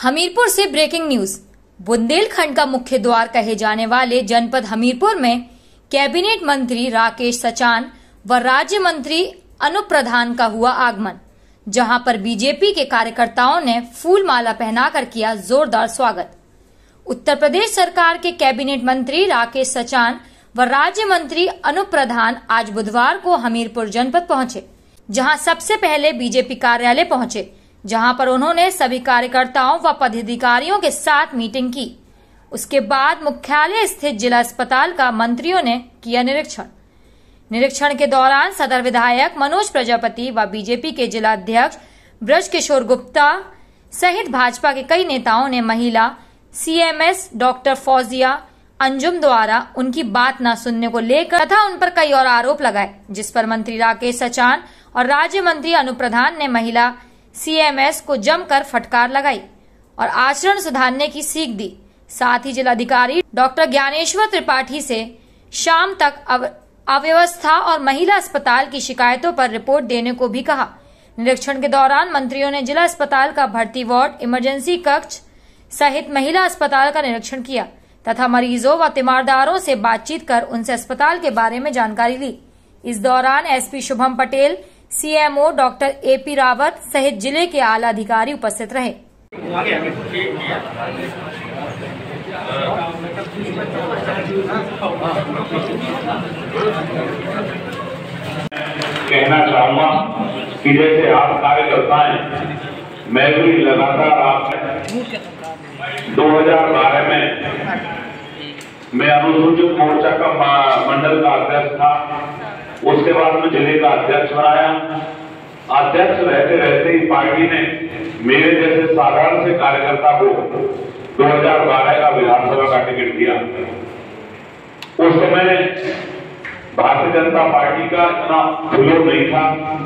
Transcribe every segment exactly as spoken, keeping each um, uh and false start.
हमीरपुर से breaking news. Bundelkhand का मुख्य द्वार कहे जाने वाले जनपद हमीरपुर में कैबिनेट मंत्री राकेश सचान व राज्य मंत्री अनूप प्रधान का हुआ आगमन, जहां पर बीजेपी के कार्यकर्ताओं ने फूल माला पहनाकर किया जोरदार स्वागत। उत्तर प्रदेश सरकार के कैबिनेट मंत्री राकेश सचान व राज्य मंत्री अनूप प्रधान आज बुधवार को हमीरपुर जनपद पहुंचे, जहां सबसे पहले बीजेपी कार्यालय पहुंचे, जहां पर उन्होंने सभी कार्यकर्ताओं व पदाधिकारियों के साथ मीटिंग की। उसके बाद मुख्यालय स्थित जिला अस्पताल का मंत्रियों ने किया निरीक्षण। निरीक्षण के दौरान सदर विधायक मनोज प्रजापति व बीजेपी के जिला अध्यक्ष ब्रज किशोर गुप्ता सहित भाजपा के कई नेताओं ने महिला सीएमएस डॉक्टर फौजिया अंजुम द्वारा उनकी बात न सुनने को लेकर तथा उन पर कई और आरोप लगाए, जिस पर मंत्री राकेश सचान और राज्य मंत्री अनूप प्रधान ने महिला सीएमएस को जमकर फटकार लगाई और आचरण सुधारने की सीख दी। साथ ही जिलाधिकारी डॉक्टर ज्ञानेश्वर त्रिपाठी से शाम तक अव्यवस्था और महिला अस्पताल की शिकायतों पर रिपोर्ट देने को भी कहा। निरीक्षण के दौरान मंत्रियों ने जिला अस्पताल का भर्ती वार्ड, इमरजेंसी कक्ष सहित महिला अस्पताल का निरीक्षण किया तथा मरीजों व तीमारदारों से बातचीत कर उनसे अस्पताल के बारे में जानकारी ली। इस दौरान SP Shubham Patel, CMO doctor AP Rawat सहित जिले के आला अधिकारी उपस्थित रहे। कहना चाहूंगा कि जैसे आप कार्यकर्ता हैं, मैं भी लगातार आप दो हज़ार बारह में मैं अनुसूचित मोर्चा का मंडल का अध्यक्ष था, उसके बाद में जिले का अध्यक्ष बनाया। अध्यक्ष रहते रहते ही पार्टी ने मेरे जैसे साधारण से कार्यकर्ता को दो हज़ार बारह का विधानसभा का टिकट दिया। उस समय भारतीय जनता पार्टी का इतना फ्लो नहीं था।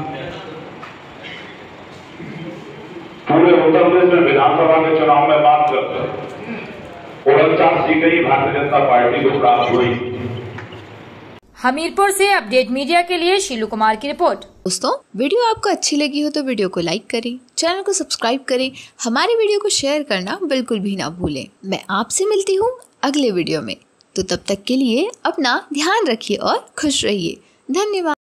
पूरे उत्तर प्रदेश में विधानसभा के चुनाव में बात करते उनचास सीटें ही भारतीय जनता पार्टी को प्राप्त हुई। हमीरपुर से अपडेट मीडिया के लिए शीलू कुमार की रिपोर्ट। दोस्तों, वीडियो आपको अच्छी लगी हो तो वीडियो को लाइक करें, चैनल को सब्सक्राइब करें, हमारी वीडियो को शेयर करना बिल्कुल भी ना भूलें। मैं आपसे मिलती हूँ अगले वीडियो में, तो तब तक के लिए अपना ध्यान रखिए और खुश रहिए। धन्यवाद।